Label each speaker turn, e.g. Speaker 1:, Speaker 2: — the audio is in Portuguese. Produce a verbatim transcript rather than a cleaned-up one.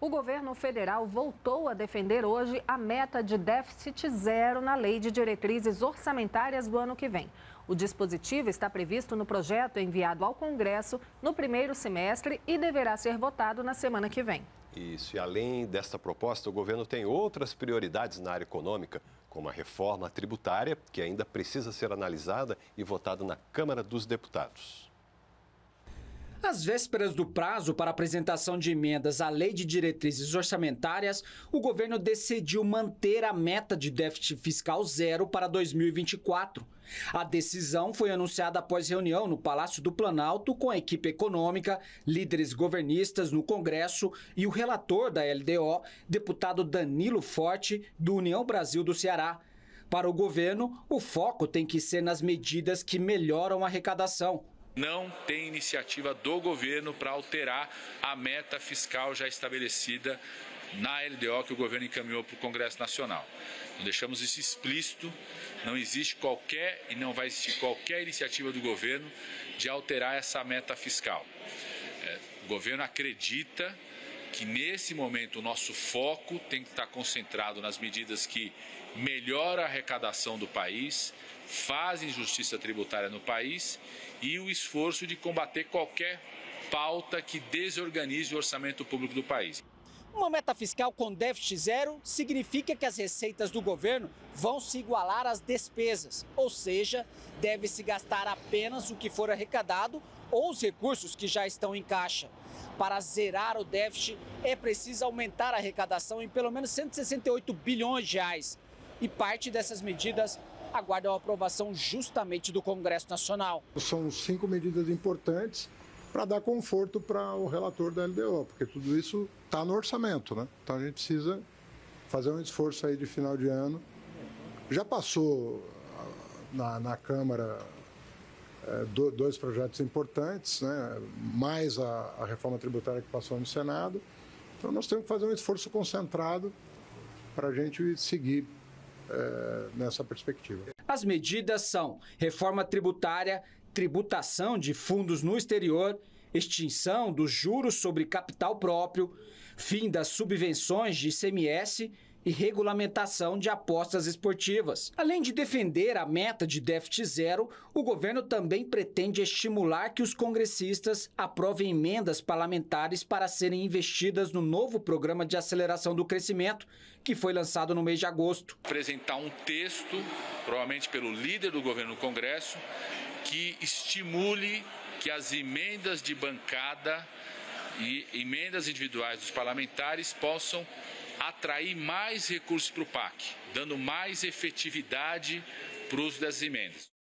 Speaker 1: O governo federal voltou a defender hoje a meta de déficit zero na Lei de Diretrizes Orçamentárias do ano que vem. O dispositivo está previsto no projeto enviado ao Congresso no primeiro semestre e deverá ser votado na semana que vem.
Speaker 2: Isso, e além desta proposta, o governo tem outras prioridades na área econômica, como a reforma tributária, que ainda precisa ser analisada e votada na Câmara dos Deputados.
Speaker 3: Às vésperas do prazo para apresentação de emendas à Lei de Diretrizes Orçamentárias, o governo decidiu manter a meta de déficit fiscal zero para dois mil e vinte e quatro. A decisão foi anunciada após reunião no Palácio do Planalto com a equipe econômica, líderes governistas no Congresso e o relator da L D O, deputado Danilo Forte, do União Brasil do Ceará. Para o governo, o foco tem que ser nas medidas que melhoram a arrecadação.
Speaker 4: Não tem iniciativa do governo para alterar a meta fiscal já estabelecida na L D O que o governo encaminhou para o Congresso Nacional. Então, deixamos isso explícito, não existe qualquer e não vai existir qualquer iniciativa do governo de alterar essa meta fiscal. É, o governo acredita que nesse momento o nosso foco tem que estar concentrado nas medidas que melhoram a arrecadação do país, fazem justiça tributária no país e o esforço de combater qualquer pauta que desorganize o orçamento público do país.
Speaker 3: Uma meta fiscal com déficit zero significa que as receitas do governo vão se igualar às despesas, ou seja, deve-se gastar apenas o que for arrecadado ou os recursos que já estão em caixa. Para zerar o déficit, é preciso aumentar a arrecadação em pelo menos cento e sessenta e oito bilhões de reais. E parte dessas medidas aguardam a aprovação justamente do Congresso Nacional.
Speaker 5: São cinco medidas importantes para dar conforto para o relator da L D O, porque tudo isso está no orçamento, né? Então a gente precisa fazer um esforço aí de final de ano. Já passou na, na Câmara é, dois projetos importantes, né? Mais a, a reforma tributária que passou no Senado. Então nós temos que fazer um esforço concentrado para a gente seguir É, nessa perspectiva.
Speaker 3: As medidas são reforma tributária, tributação de fundos no exterior, extinção dos juros sobre capital próprio, fim das subvenções de I C M S e regulamentação de apostas esportivas. Além de defender a meta de déficit zero, o governo também pretende estimular que os congressistas aprovem emendas parlamentares para serem investidas no novo Programa de Aceleração do Crescimento, que foi lançado no mês de agosto.
Speaker 4: Apresentar um texto, provavelmente pelo líder do governo no Congresso, que estimule que as emendas de bancada e emendas individuais dos parlamentares possam atrair mais recursos para o P A C, dando mais efetividade para o uso das emendas.